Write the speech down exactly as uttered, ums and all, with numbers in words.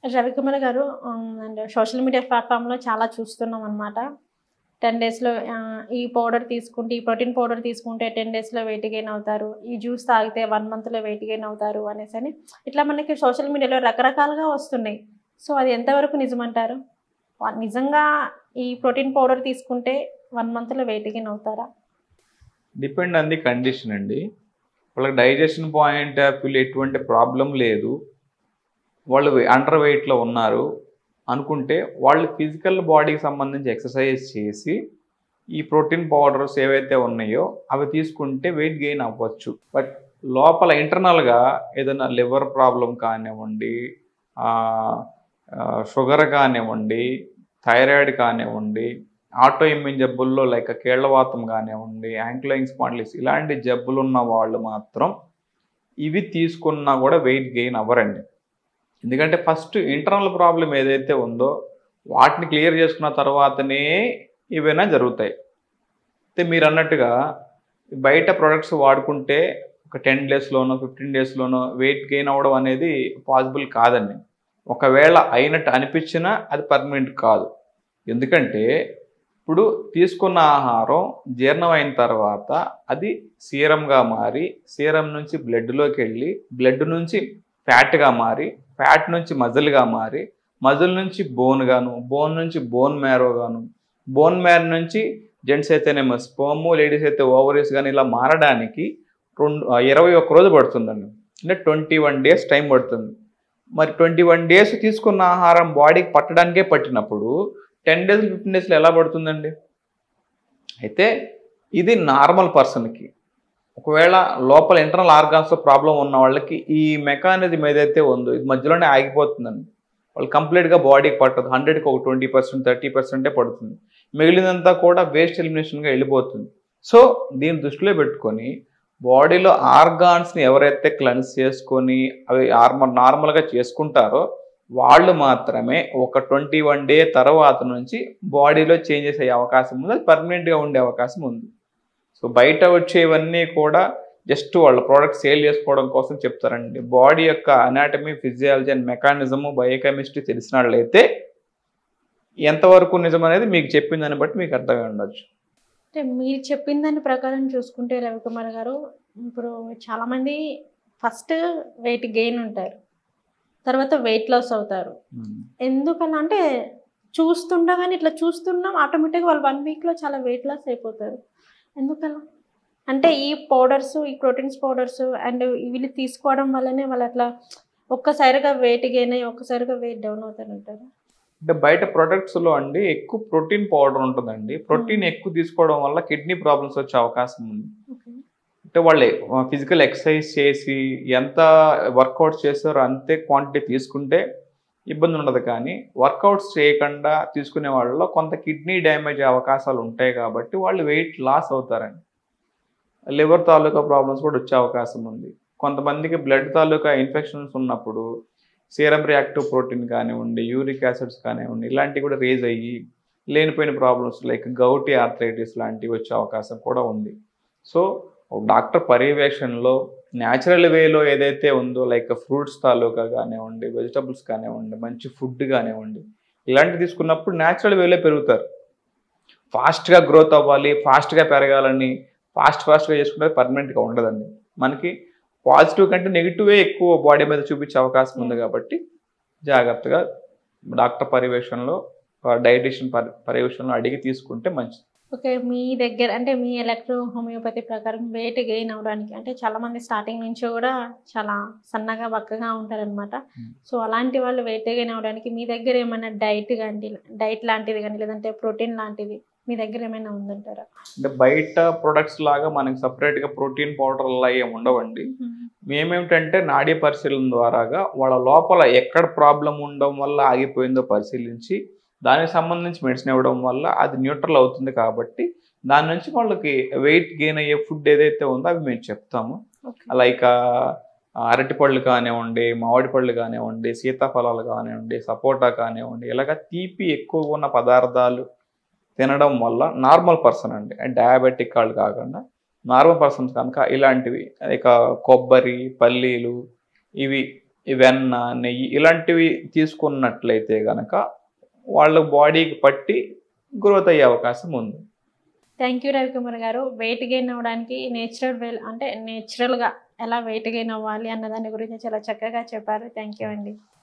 రవికుమార్ గారు ఆహ్, and social media ప్లాట్‌ఫామ్‌లో చాలా చూస్తున్నాం అనమాట. పది డేస్‌లో ఆహ్, ఈ పౌడర్ తీసుకుంటే, ఈ ప్రోటీన్ పౌడర్ తీసుకుంటే పది డేస్‌లో వెయిట్ గెయిన్ అవుతారు. ఈ జ్యూస్ తాగితే ఒక మంత్‌లో వెయిట్ గెయిన్ అవుతారు అనేసని ఇట్లా మనకి సోషల్ మీడియాలో రకరకాలుగా వస్తున్నాయి. సో, అది ఎంతవరకు నిజమంటారు? వ నిజంగా ఈ ప్రోటీన్ పౌడర్ తీసుకుంటే ఒక మంత్‌లో వెయిట్ గెయిన్ అవుతారా? డిపెండ్ ఆన్ ది కండిషన్ అండి. వాళ్ళకి డైజెషన్ పాయింట్ ఆఫ్ వ్యూలో ఎటువంటి ప్రాబ్లం లేదు. వాళ్ళు వె అండర్ వెయిట్‌లో ఉన్నారు అనుకుంటే, వాళ్ళు ఫిజికల్ బాడీకి సంబంధించి ఎక్సర్సైజ్ చేసి, ఈ ప్రోటీన్ పౌడర్స్ ఏవైతే ఉన్నాయో అవి తీసుకుంటే వెయిట్ గెయిన్ అవ్వచ్చు. బట్ లోపల ఇంటర్నల్‌గా ఏదైనా లివర్ ప్రాబ్లమ్ కానివ్వండి, ఆహ్, ఆహ్, షుగర్ కానివ్వండి, థైరాయిడ్ కానివ్వండి, ఆటో ఇమ్యూన్ జబ్బుల్లో లైక్ కీళ్ళవాతం కానివ్వండి, యాంక్లోయింగ్ స్పాండిలిటిస్ ఇలాంటి జబ్బులున్న వాళ్ళు మాత్రం ఇవి తీసుకున్నా కూడా వెయిట్ గెయిన్ అవ్వరండి. ఎందుకంటే ఫస్ట్ ఇంటర్నల్ ప్రాబ్లమ్ ఏదైతే ఉందో వాటిని క్లియర్ చేసుకున్న తర్వాతనే ఇవైనా జరుగుతాయి. అయితే మీరన్నట్టుగా బయట ప్రొడక్ట్స్ వాడుకుంటే ఒక పది డేస్‌లోనో, పదిహేను డేస్‌లోనో వెయిట్ గెయిన్ అవ్వడం అనేది పాసిబుల్ కాదండి. ఒకవేళ అయినట్టు అనిపించినా అది పర్మనెంట్ కాదు. ఎందుకంటే ఇప్పుడు తీసుకున్న ఆహారం జీర్ణం అయిన తర్వాత అది సీరంగా మారి, సీరం నుంచి బ్లడ్‌లోకి వెళ్ళి, బ్లడ్ నుంచి ఫ్యాట్‌గా మారి, ఫ్యాట్ నుంచి మజిల్‌గా మారి, మజిల్ నుంచి బోన్ గాను, బోన్ నుంచి బోన్ మ్యారో గాను, బోన్ మ్యారో నుంచి జెంట్స్ అయితేనేమో స్పెర్మ్, లేడీస్ అయితే ఓవరీస్ గాని ఇలా మారడానికి రెండు ఇరవై ఒక్క రోజు పడుతుందండి. అంటే ఇరవై ఒక్క డేస్ టైం పడుతుంది. మరి ఇరవై ఒక్క డేస్ తీసుకున్న ఆహారం బాడీకి పట్టడానికే పట్టినప్పుడు పది డేస్, పదిహేను డేస్‌లో ఎలా పడుతుందండి? అయితే ఇది నార్మల్ పర్సన్‌కి. ఒకవేళ లోపల ఇంటర్నల్ ఆర్గాన్స్‌లో ప్రాబ్లమ్ ఉన్న వాళ్ళకి ఈ మెకానిజం ఏదైతే ఉందో ఇది మధ్యలోనే ఆగిపోతుందండి. వాళ్ళు కంప్లీట్‌గా బాడీకి పట్టదు. వందకి ఒక ఇరవై శాతం, ముప్పై శాతం పడుతుంది. మిగిలినంతా కూడా వేస్ట్ ఎలిమినేషన్‌గా వెళ్ళిపోతుంది. సో, దీన్ని దృష్టిలో పెట్టుకొని బాడీలో ఆర్గాన్స్‌ని ఎవరైతే క్లెన్స్ చేసుకొని అవి ఆర్మ నార్మల్‌గా చేసుకుంటారో వాళ్ళు మాత్రమే ఒక ఇరవై ఒక్క డే తర్వాత నుంచి బాడీలో చేంజెస్ అయ్యే అవకాశం ఉంది. అది పర్మనెంట్‌గా ఉండే అవకాశం ఉంది. సో, బయట వచ్చేవన్నీ కూడా జస్ట్ వాళ్ళ ప్రోడక్ట్ సేల్ చేసుకోవడం కోసం చెప్తారండి. బాడీ యొక్క anatomy, physiology and mechanism, biochemistry తెలిసినట్లయితే ఎంతవరకు నిజమనేది మీకు చెప్పిన దాన్ని బట్టి మీకు అర్థమై ఉండొచ్చు. అంటే మీరు చెప్పిన దాని ప్రకారం చూసుకుంటే రవికుమార్ గారు, ఇప్పుడు చాలామంది ఫస్ట్ వెయిట్ గెయిన్ ఉంటారు. తర్వాత వెయిట్ లాస్ అవుతారు. హ్మ్. ఎందుకలా అంటే చూస్తుండగానే ఇట్లా చూస్తున్నాం ఆటోమేటిక్‌గా వాళ్ళు ఒక వీక్‌లో చాలా వెయిట్ లాస్ అయిపోతారు. ఎందుకలా? అంటే ఈ పౌడర్స్, ఈ ప్రోటీన్స్ పౌడర్స్ అండ్ వీళ్ళు తీసుకోవడం వల్లనే వాళ్ళు అట్లా ఒక్కసారిగా వెయిట్ గెయిన్ అయ్యి, ఒక్కసారిగా వెయిట్ డౌన్ అవుతారంటారా? అంటే బయట ప్రొడక్ట్స్‌లో అండి ఎక్కువ ప్రోటీన్ పౌడర్ ఉంటుందండి. ప్రోటీన్ హ్మ్. ఎక్కువ తీసుకోవడం వల్ల కిడ్నీ ప్రాబ్లమ్స్ వచ్చే అవకాశం ఉంది. ఓకే. అంటే వాళ్ళు ఆహ్, ఫిజికల్ ఎక్సర్సైజ్ చేసి ఎంత వర్కౌట్స్ చేస్తారో అంతే క్వాంటిటీ తీసుకుంటే ఇబ్బంది ఉండదు. కానీ వర్కౌట్స్ చేయకుండా తీసుకునే వాళ్ళలో కొంత కిడ్నీ డ్యామేజ్ అయ్యే అవకాశాలు ఉంటాయి కాబట్టి వాళ్ళు వెయిట్ లాస్ అవుతారండి. లివర్ తాలూకా ప్రాబ్లమ్స్ కూడా వచ్చే అవకాశం ఉంది. కొంతమందికి బ్లడ్ తాలూకా ఇన్ఫెక్షన్స్ ఉన్నప్పుడు సీరం రియాక్టివ్ ప్రోటీన్ కానివ్వండి, యూరిక్ యాసిడ్స్ కానివ్వండి ఇలాంటివి కూడా రేజ్ అయ్యి లేనిపోయిన ప్రాబ్లమ్స్ లైక్ గౌటీ ఆర్థరైటిస్ లాంటివి వచ్చే అవకాశం కూడా ఉంది. సో, డాక్టర్ పర్యవేక్షణలో న్యాచురల్ వేలో ఏదైతే ఉందో లైక్ ఫ్రూట్స్ తాలూకా కానివ్వండి, వెజిటబుల్స్ కానివ్వండి, మంచి ఫుడ్ కానివ్వండి ఇలాంటివి తీసుకున్నప్పుడు న్యాచురల్ వేలో పెరుగుతారు. ఫాస్ట్‌గా గ్రోత్ అవ్వాలి, ఫాస్ట్‌గా పెరగాలని ఫాస్ట్ ఫాస్ట్‌గా చేసుకుంటే పర్మనెంట్‌గా ఉండదండి. మనకి పాజిటివ్ కంటే నెగెటివే ఎక్కువ బాడీ మీద చూపించే అవకాశం ఉంది కాబట్టి జాగ్రత్తగా డాక్టర్ పర్యవేక్షణలో ఆహ్, డైటీషియన్ పర్ పర్యవేక్షణలో అడిగి తీసుకుంటే మంచిది. ఓకే. మీ దగ్గర అంటే మీ ఎలక్ట్రో హోమియోపతి ప్రకారం వెయిట్ గెయిన్ అవ్వడానికి అంటే చాలామంది స్టార్టింగ్ నుంచి కూడా చాలా సన్నగా, బక్కగా ఉంటారనమాట. హ్మ్. సో, అలాంటి వాళ్ళు వెయిట్ గెయిన్ అవ్వడానికి మీ దగ్గర ఏమైనా డైట్ గాని డైట్ లాంటిది గాని లేదంటే ప్రోటీన్ లాంటిది మీ దగ్గర ఏమైనా ఉందంటారా? అంటే బయట ప్రొడక్ట్స్ లాగా మనకి సెపరేట్‌గా ప్రోటీన్ పౌడర్‌లా ఏమి ఉండవండి. హ్మ్. మేమేమిటంటే నాడీ పరిశీలన ద్వారాగా వాళ్ళ లోపల ఎక్కడ ప్రాబ్లమ్ ఉండడం వల్ల ఆగిపోయిందో పరిశీలించి, దానికి సంబంధించి మెడిసిన్ ఇవ్వడం వల్ల అది న్యూట్రల్ అవుతుంది కాబట్టి, దాని నుంచి వాళ్ళకి వెయిట్ గెయిన్ అయ్యే ఫుడ్ ఏదైతే ఉందో అవి మేము చెప్తాము. ఓకే. లైక్ ఆహ్, అరటిపళ్ళు కానివ్వండి, మామిడి పళ్ళు కానివ్వండి, సీతాఫలాలు కానివ్వండి, సపోటా కానివ్వండి, ఇలాగ తీపి ఎక్కువగా ఉన్న పదార్థాలు తినడం వల్ల నార్మల్ పర్సన్ అండి. డయాబెటిక్ వాళ్ళు కాకుండా నార్మల్ పర్సన్స్ కనుక ఇలాంటివి ఇక కొబ్బరి, పల్లీలు ఇవి ఈ వెన్న నెయ్యి ఇలాంటివి తీసుకున్నట్లయితే కనుక వాళ్ళ బాడీకి పట్టి గ్రోత్ అయ్యే అవకాశం ఉంది. థ్యాంక్ యూ రవికుమార్ గారు. వెయిట్ గెయిన్ అవ్వడానికి నేచురల్ వే అంటే నేచురల్గా ఎలా వెయిట్ గెయిన్ అవ్వాలి అన్న దాని గురించి చాలా చక్కగా చెప్పారు. థ్యాంక్ యూ అండి.